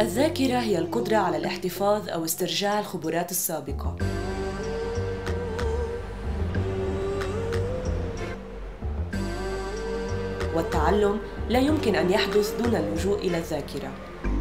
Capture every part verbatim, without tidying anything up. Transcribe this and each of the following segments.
الذاكرة هي القدرة على الاحتفاظ أو استرجاع الخبرات السابقة. والتعلم لا يمكن أن يحدث دون اللجوء إلى الذاكرة.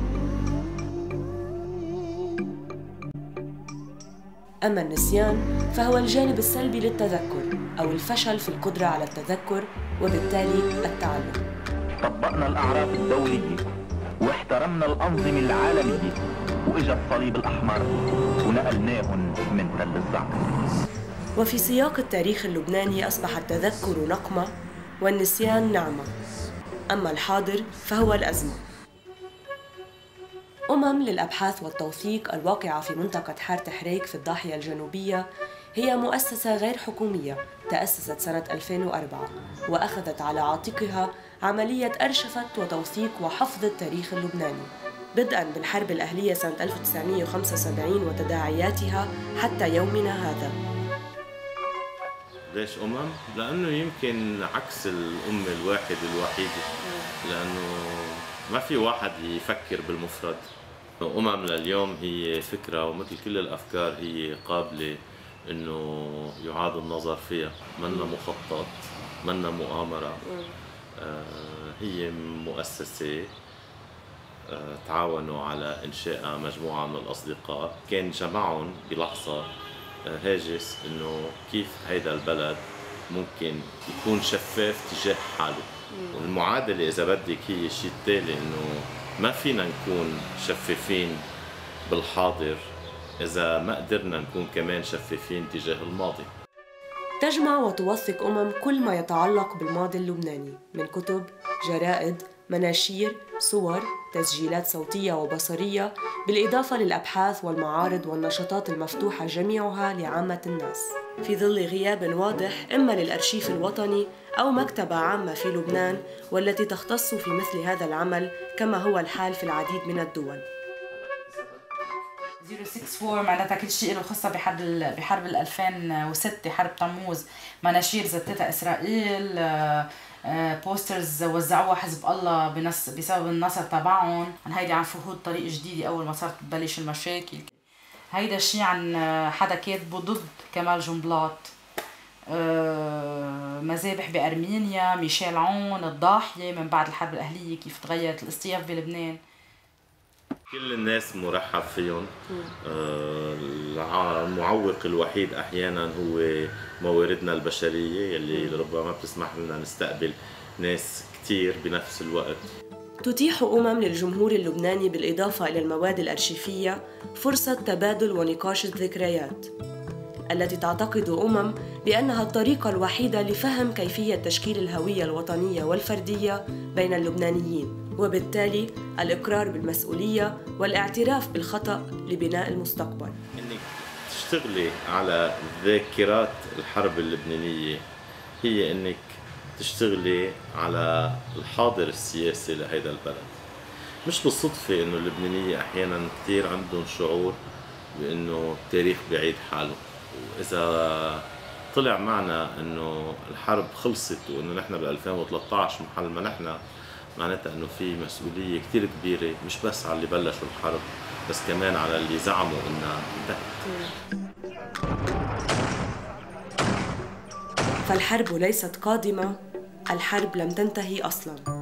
أما النسيان فهو الجانب السلبي للتذكر أو الفشل في القدرة على التذكر وبالتالي التعلم. طبقنا الأعراف الدولية واحترمنا الأنظمة العالمية وإجا الصليب الأحمر ونقلناهم من تل الزعتر. وفي سياق التاريخ اللبناني أصبح التذكر نقمة والنسيان نعمة، أما الحاضر فهو الأزمة. أمم للأبحاث والتوثيق الواقعة في منطقة حارة حريك في الضاحية الجنوبية هي مؤسسة غير حكومية تأسست سنة ألفين وأربعة وأخذت على عاتقها عملية أرشفة وتوثيق وحفظ التاريخ اللبناني بدءاً بالحرب الأهلية سنة ألف وتسعمئة وخمسة وسبعين وتداعياتها حتى يومنا هذا. ليش أمم؟ لأنه يمكن عكس الأمة الواحد الوحيدة، لأنه ما في واحد يفكر بالمفرد. أمم لليوم هي فكرة ومثل كل الأفكار هي قابلة إنه يعاد النظر فيها، منا مخطط، منا مؤامرة. آه هي مؤسسة آه تعاونوا على إنشاء مجموعة من الأصدقاء، كان جمعهم بلحظة آه هاجس إنه كيف هيدا البلد ممكن يكون شفاف تجاه حاله. والمعادلة إذا بدك هي الشيء التالي، إنه ما فينا نكون شفافين بالحاضر إذا ما قدرنا نكون كمان شفافين تجاه الماضي. تجمع وتوثق أمم كل ما يتعلق بالماضي اللبناني من كتب، جرائد، مناشير، صور، تسجيلات صوتية وبصرية، بالإضافة للأبحاث والمعارض والنشاطات المفتوحة جميعها لعامة الناس، في ظل غياب واضح إما للأرشيف الوطني أو مكتبة عامة في لبنان والتي تختص في مثل هذا العمل كما هو الحال في العديد من الدول. صفر ستة أربعة معناتها كل شيء له خصة بحرب بحرب ألفين وستة، حرب تموز، مناشير زتتها إسرائيل، بوسترز وزعوها حزب الله بنص بسبب النصر تبعهم. هيدي عن فهود طريق جديدة أول ما صارت تبلش المشاكل. هيدا الشيء عن حدا كاتبه ضد كمال جنبلاط. مذابح بأرمينيا، ميشيل عون، الضاحية من بعد الحرب الأهلية كيف تغيرت الاصطياف بلبنان. كل الناس مرحب فيهم. آه المعوق الوحيد احيانا هو مواردنا البشريه اللي ربما ما بتسمح لنا نستقبل ناس كثير بنفس الوقت. تتيح أمم للجمهور اللبناني بالإضافة إلى المواد الأرشيفية فرصة تبادل ونقاش الذكريات التي تعتقد أمم بأنها الطريقة الوحيدة لفهم كيفية تشكيل الهوية الوطنية والفردية بين اللبنانيين، وبالتالي الإقرار بالمسؤولية والاعتراف بالخطأ لبناء المستقبل. إنك تشتغلي على ذاكرات الحرب اللبنانية هي إنك تشتغلي على الحاضر السياسي لهذا البلد. مش بالصدفة إنه اللبنانية أحياناً كثير عندهم شعور بإنه التاريخ بعيد حاله، وإذا طلع معنا إنه الحرب خلصت وإنه نحن بال ألفين وثلاثة عشر محل ما نحن، معناتها إنه في مسؤولية كثير كبيرة مش بس على اللي بلشوا الحرب بس كمان على اللي زعموا إنها انتهت. فالحرب ليست قادمة، الحرب لم تنتهي أصلاً.